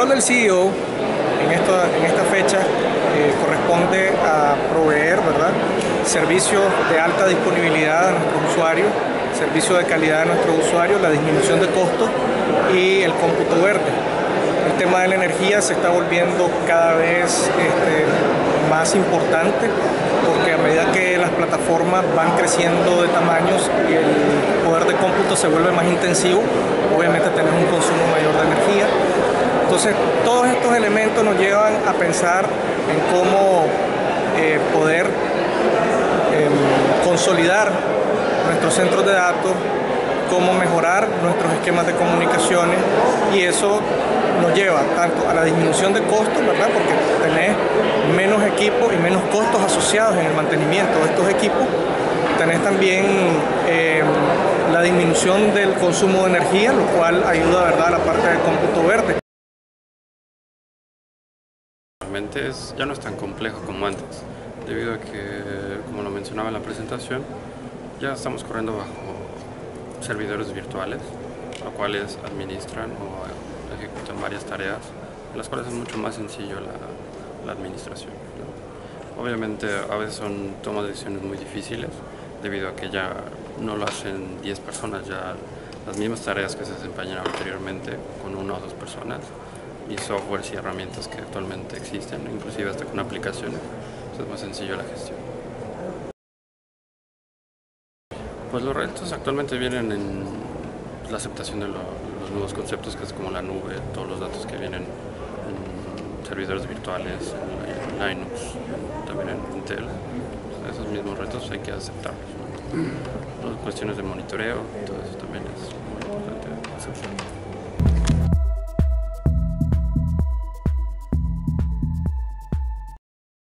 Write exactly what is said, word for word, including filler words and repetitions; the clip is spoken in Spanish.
rol del C E O en esta, en esta fecha eh, corresponde a proveer, ¿verdad?, servicios de alta disponibilidad a nuestros usuarios, servicios de calidad a nuestros usuarios, la disminución de costos y el cómputo verde. El tema de la energía se está volviendo cada vez este, más importante, porque a medida que las plataformas van creciendo de tamaños y el poder de cómputo se vuelve más intensivo, obviamente tenemos un consumo mayor de energía. Entonces, todos estos elementos nos llevan a pensar en cómo eh, poder eh, consolidar nuestros centros de datos, cómo mejorar nuestros esquemas de comunicaciones, y eso nos lleva tanto a la disminución de costos, ¿verdad?, porque tenés menos equipos y menos costos asociados en el mantenimiento de estos equipos. Tenés también eh, la disminución del consumo de energía, lo cual ayuda, ¿verdad?, a la parte del cómputo verde. Realmente es, ya no es tan complejo como antes, debido a que, como lo mencionaba en la presentación, ya estamos corriendo bajo servidores virtuales, los cuales administran o ejecutan varias tareas, en las cuales es mucho más sencillo la, la administración, ¿no? Obviamente a veces son tomas de decisiones muy difíciles, debido a que ya no lo hacen diez personas, ya las mismas tareas que se desempeñaron anteriormente con una o dos personas, y softwares y herramientas que actualmente existen, inclusive hasta con aplicaciones, pues es más sencillo la gestión. Pues los retos actualmente vienen en la aceptación de lo, los nuevos conceptos, que es como la nube, todos los datos que vienen en servidores virtuales, en Linux, también en Intel. Pues esos mismos retos hay que aceptarlos, ¿no? Las cuestiones de monitoreo, todo eso también es muy importante aceptar.